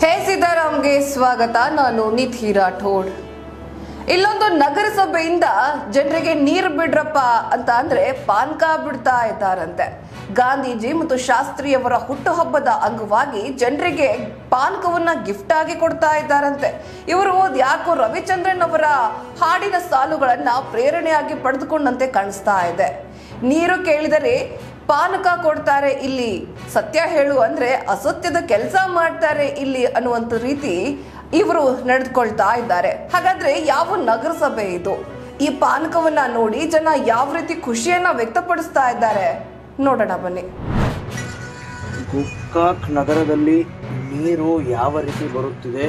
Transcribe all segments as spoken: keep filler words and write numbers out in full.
ಹೇ ಸೀತಾರಾಮ್ಗೆ ಸ್ವಾಗತ. ನಾನು ನಿಧಿ ರಾಠೋಡ್. ಇಲ್ಲೊಂದು ನಗರಸಭೆಯಿಂದ ಜನರಿಗೆ ನೀರು ಬಿಡ್ರಪ್ಪ ಅಂತ ಅಂದ್ರೆ ಪಾನ್ಕ ಬಿಡ್ತಾ ಇದ್ದಾರಂತೆ. ಗಾಂಧೀಜಿ ಮತ್ತು ಶಾಸ್ತ್ರಿಯವರ ಹುಟ್ಟುಹಬ್ಬದ ಅಂಗವಾಗಿ ಜನರಿಗೆ ಪಾನಕವನ್ನ ಗಿಫ್ಟ್ ಆಗಿ ಕೊಡ್ತಾ ಇದ್ದಾರಂತೆ. ಇವರು ಯಾಕೋ ರವಿಚಂದ್ರನ್ ಅವರ ಹಾಡಿನ ಸಾಲುಗಳನ್ನ ಪ್ರೇರಣೆಯಾಗಿ ಪಡೆದುಕೊಂಡಂತೆ ಕಾಣಿಸ್ತಾ ಇದೆ. ನೀರು ಕೇಳಿದರೆ ಪಾನಕ ಕೊಡ್ತಾರೆ ಇಲ್ಲಿ, ಸತ್ಯ ಹೇಳು ಅಂದ್ರೆ ಅಸತ್ಯದ ಕೆಲಸ ಮಾಡ್ತಾರೆ ಇಲ್ಲಿ ಅನ್ನುವಂಥ ರೀತಿ ಇವರು ನಡೆದುಕೊಳ್ತಾ ಇದ್ದಾರೆ. ಹಾಗಾದ್ರೆ ಯಾವ ನಗರಸಭೆ ಇದು? ಈ ಪಾನಕವನ್ನ ನೋಡಿ ಜನ ಯಾವ ರೀತಿ ಖುಷಿಯನ್ನ ವ್ಯಕ್ತಪಡಿಸ್ತಾ ಇದ್ದಾರೆ ನೋಡೋಣ ಬನ್ನಿ. ಗೋಕಾಕ್ ನಗರದಲ್ಲಿ ನೀರು ಯಾವ ರೀತಿ ಬರುತ್ತಿದೆ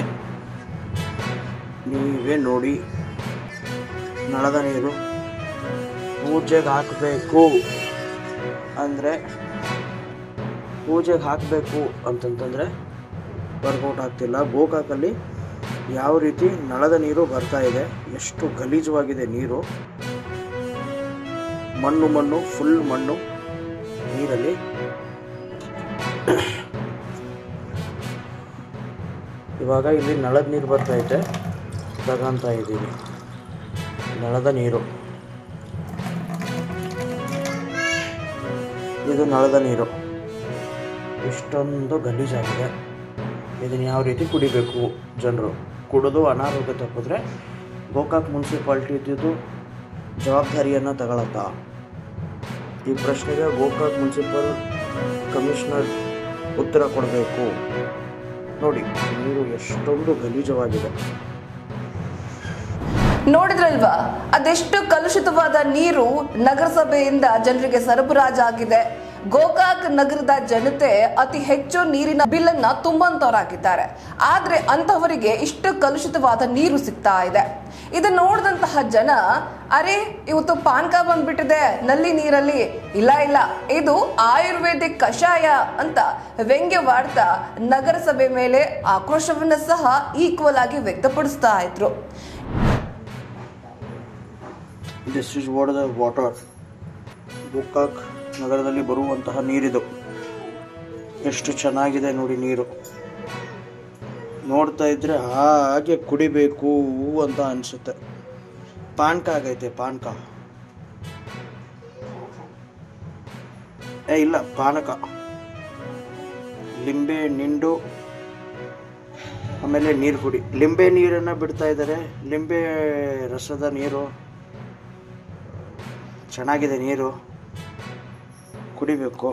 ನೀವೇ ನೋಡಿ. ನಳದ ನೀರು ಪೂಜೆಗೆ ಹಾಕಬೇಕು ಅಂದರೆ ಪೂಜೆಗೆ ಹಾಕಬೇಕು ಅಂತಂತಂದರೆ ವರ್ಕೌಟ್ ಆಗ್ತಿಲ್ಲ. ಗೋಕಾಕಲ್ಲಿ ಯಾವ ರೀತಿ ನಳದ ನೀರು ಬರ್ತಾ ಇದೆ, ಎಷ್ಟು ಗಲೀಜವಾಗಿದೆ ನೀರು. ಮಣ್ಣು ಮಣ್ಣು ಫುಲ್ ಮಣ್ಣು ನೀರಲ್ಲಿ. ಇವಾಗ ಇಲ್ಲಿ ನಳದ ನೀರು ಬರ್ತೈತೆ, ತಗೊಂತ ಇದ್ದೀವಿ ನಳದ ನೀರು. ಇದು ನಳದ ನೀರು ಇಷ್ಟೊಂದು ಗಲೀಜಾಗಿದೆ. ಇದನ್ನು ಯಾವ ರೀತಿ ಕುಡಿಬೇಕು ಜನರು? ಕುಡಿದು ಅನಾರೋಗ್ಯ ತಪ್ಪಿದ್ರೆ ಗೋಕಾಕ್ ಮುನ್ಸಿಪಾಲ್ಟಿ ಇದ್ದಿದ್ದು ಜವಾಬ್ದಾರಿಯನ್ನು ತಗೊಳತ್ತಾ? ಈ ಪ್ರಶ್ನೆಗೆ ಗೋಕಾಕ್ ಮುನ್ಸಿಪಲ್ ಕಮಿಷನರ್ ಉತ್ತರ ಕೊಡಬೇಕು. ನೋಡಿ ನೀರು ಎಷ್ಟೊಂದು ಗಲೀಜವಾಗಿದೆ. ನೋಡಿದ್ರಲ್ವಾ ಅದೆಷ್ಟು ಕಲುಷಿತವಾದ ನೀರು ನಗರಸಭೆಯಿಂದ ಜನರಿಗೆ ಸರಬರಾಜಾಗಿದೆ. ಗೋಕಾಕ್ ನಗರದ ಜನತೆ ಅತಿ ಹೆಚ್ಚು ನೀರಿನ ಬಿಲ್ ಅನ್ನ ತುಂಬಂತವರಾಗಿದ್ದಾರೆ. ಆದ್ರೆ ಅಂತವರಿಗೆ ಇಷ್ಟು ಕಲುಷಿತವಾದ ನೀರು ಸಿಗ್ತಾ ಇದೆ. ಇದನ್ನ ನೋಡಿದಂತಹ ಜನ ಅರೆ ಇವತ್ತು ಪಾನಕ ಬಂದ್ಬಿಟ್ಟಿದೆ ನಲ್ಲಿ ನೀರಲ್ಲಿ, ಇಲ್ಲ ಇಲ್ಲ ಇದು ಆಯುರ್ವೇದಿಕ್ ಕಷಾಯ ಅಂತ ವ್ಯಂಗ್ಯವಾಡ್ತಾ ನಗರಸಭೆ ಮೇಲೆ ಆಕ್ರೋಶವನ್ನ ಸಹ ಈಕ್ವಲ್ ಆಗಿ ವ್ಯಕ್ತಪಡಿಸ್ತಾ ಇದ್ರು. This is what the water. Gokak ನಗರದಲ್ಲಿ ಬರುವಂತಹ ನೀರಿದು. ಎಷ್ಟು ಚೆನ್ನಾಗಿದೆ ನೋಡಿ ನೀರು. ನೋಡ್ತಾ ಇದ್ರೆ ಹಾಗೆ ಕುಡಿಬೇಕು ಅಂತ ಅನಿಸುತ್ತೆ. ಪಾನಕ ಆಗೈತೆ, ಪಾನಕ ಏ ಇಲ್ಲ ಪಾನಕ. ಲಿಂಬೆ ನಿಂಡು ಆಮೇಲೆ ನೀರು ಕುಡಿ. ಲಿಂಬೆ ನೀರನ್ನು ಬಿಡ್ತಾ ಇದ್ದಾರೆ, ಲಿಂಬೆ ರಸದ ನೀರು. ಚೆನ್ನಾಗಿದೆ ನೀರು, ಕುಡಿಬೇಕು.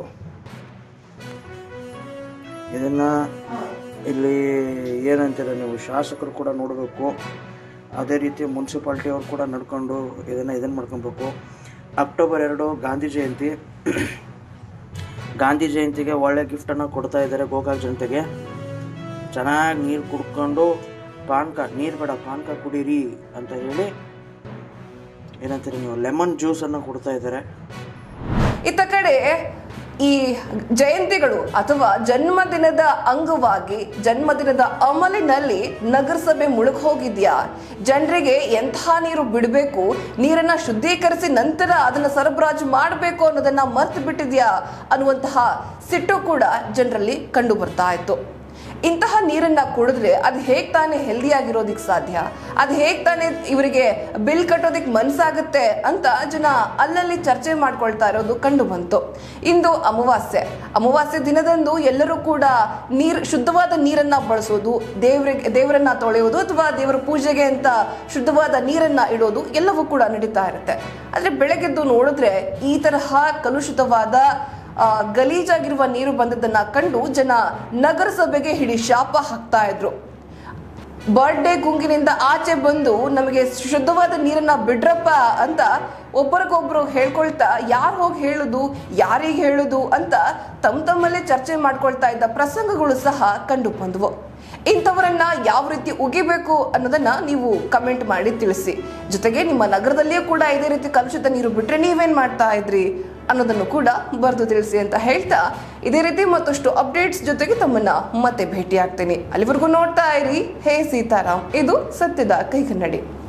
ಇದನ್ನು ಇಲ್ಲಿ ಏನಂತೀರ ನೀವು, ಶಾಸಕರು ಕೂಡ ನೋಡಬೇಕು. ಅದೇ ರೀತಿ ಮುನ್ಸಿಪಾಲ್ಟಿಯವರು ಕೂಡ ನಡ್ಕೊಂಡು ಇದನ್ನು ಇದನ್ನು ಮಾಡ್ಕೊಬೇಕು. ಅಕ್ಟೋಬರ್ ಎರಡು ಗಾಂಧಿ ಜಯಂತಿ. ಗಾಂಧಿ ಜಯಂತಿಗೆ ಒಳ್ಳೆ ಗಿಫ್ಟನ್ನು ಕೊಡ್ತಾ ಇದ್ದಾರೆ ಗೋಕಾಕ್ ಜನತೆಗೆ. ಚೆನ್ನಾಗಿ ನೀರು ಕುಡ್ಕೊಂಡು ಪಾನಕ, ನೀರು ಬೇಡ ಪಾನಕ ಕುಡೀರಿ ಅಂತ ಹೇಳಿ ಏನಂತೀರಿ ನೀವು, ಲೆಮನ್ ಜ್ಯೂಸನ್ನು ಕೊಡ್ತಾ ಇದ್ದಾರೆ. ಇತ್ತ ಕಡೆ ಈ ಜಯಂತಿಗಳು ಅಥವಾ ಜನ್ಮದಿನದ ಅಂಗವಾಗಿ ಜನ್ಮದಿನದ ಅಮಲಿನಲ್ಲಿ ನಗರಸಭೆ ಮುಳುಗಿ ಹೋಗಿದ್ಯಾ? ಜನರಿಗೆ ಎಂಥ ನೀರು ಬಿಡಬೇಕು, ನೀರನ್ನ ಶುದ್ಧೀಕರಿಸಿ ನಂತರ ಅದನ್ನ ಸರಬರಾಜು ಮಾಡಬೇಕು ಅನ್ನೋದನ್ನ ಮರ್ತು ಬಿಟ್ಟಿದ್ಯಾ ಅನ್ನುವಂತಹ ಸಿಟ್ಟು ಕೂಡ ಜನರಲ್ಲಿ ಕಂಡು ಬರ್ತಾ ಇತ್ತು. ಇಂತಹ ನೀರನ್ನ ಕುಡಿದ್ರೆ ಅದು ಹೇಗೆ ತಾನೇ ಹೆಲ್ದಿ ಆಗಿರೋದಿಕ್ ಸಾಧ್ಯ? ಅದು ಹೇಗೆ ತಾನೇ ಇವರಿಗೆ ಬಿಲ್ ಕಟ್ಟೋದಿಕ್ ಮನ್ಸಾಗುತ್ತೆ ಅಂತ ಜನ ಅಲ್ಲಲ್ಲಿ ಚರ್ಚೆ ಮಾಡ್ಕೊಳ್ತಾ ಇರೋದು ಕಂಡು ಬಂತು. ಇಂದು ಅಮಾವಾಸ್ಯೆ. ಅಮಾವಾಸ್ಯೆ ದಿನದಂದು ಎಲ್ಲರೂ ಕೂಡ ನೀರು ಶುದ್ಧವಾದ ನೀರನ್ನ ಬಳಸೋದು, ದೇವರಿಗೆ ದೇವರನ್ನ ತೊಳೆಯೋದು ಅಥವಾ ದೇವರ ಪೂಜೆಗೆ ಅಂತ ಶುದ್ಧವಾದ ನೀರನ್ನ ಇಡೋದು ಎಲ್ಲವೂ ಕೂಡ ನಡೀತಾ ಇರುತ್ತೆ. ಆದ್ರೆ ಬೆಳಗ್ಗೆದ್ದು ನೋಡಿದ್ರೆ ಈ ತರಹ ಕಲುಷಿತವಾದ ಗಲೀಜಾಗಿರುವ ನೀರು ಬಂದದನ್ನ ಕಂಡು ಜನ ನಗರಸಭೆಗೆ ಹಿಡಿ ಶಾಪ ಹಾಕ್ತಾ ಇದ್ರು. ಬರ್ಡೇ ಗುಂಗಿನಿಂದ ಆಚೆ ಬಂದು ನಮಗೆ ಶುದ್ಧವಾದ ನೀರನ್ನ ಬಿಡ್ರಪ್ಪ ಅಂತ ಒಬ್ಬರಿಗೊಬ್ರು ಹೇಳ್ಕೊಳ್ತಾ ಯಾರು ಹೋಗಿ ಹೇಳುದು, ಯಾರಿಗೆ ಹೇಳುದು ಅಂತ ತಮ್ಮ ತಮ್ಮಲ್ಲೇ ಚರ್ಚೆ ಮಾಡ್ಕೊಳ್ತಾ ಇದ್ದ ಪ್ರಸಂಗಗಳು ಸಹ ಕಂಡು ಬಂದವು. ಇಂಥವರನ್ನ ಯಾವ ರೀತಿ ಉಗಿಬೇಕು ಅನ್ನೋದನ್ನ ನೀವು ಕಮೆಂಟ್ ಮಾಡಿ ತಿಳಿಸಿ. ಜೊತೆಗೆ ನಿಮ್ಮ ನಗರದಲ್ಲಿಯೂ ಕೂಡ ಇದೇ ರೀತಿ ಕಲುಷಿತ ನೀರು ಬಿಟ್ರೆ ನೀವೇನ್ ಮಾಡ್ತಾ ಇದ್ರಿ ಅನ್ನೋದನ್ನು ಕೂಡ ಬರೆದು ತಿಳಿಸಿ ಅಂತ ಹೇಳ್ತಾ ಇದೇ ರೀತಿ ಮತ್ತಷ್ಟು ಅಪ್ಡೇಟ್ಸ್ ಜೊತೆಗೆ ತಮ್ಮನ್ನ ಮತ್ತೆ ಭೇಟಿ ಆಗ್ತೀನಿ. ಅಲ್ಲಿವರೆಗೂ ನೋಡ್ತಾ ಇರಿ ಹೇ ಸೀತಾರಾಮ್, ಇದು ಸತ್ಯದ ಕೈಗನ್ನಡಿ.